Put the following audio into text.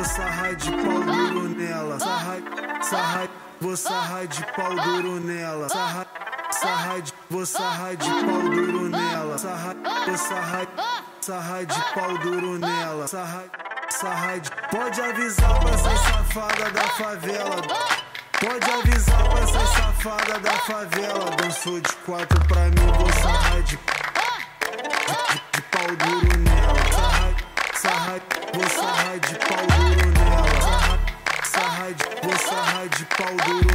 vou sarrar de pau duro nela. Sarrar, vou sarrar de pau duro nela. Vou sarrar de pau duro nela. Vou sarrar de pau duro nela. Pode avisar pra essas safadas da favela. Pode avisar pra essas safadas da favela. Dançou de quatro pra mim, vou sarrar de pau duro nela. Vou sarrar de pau duro nela. Vou sarrar de pau duro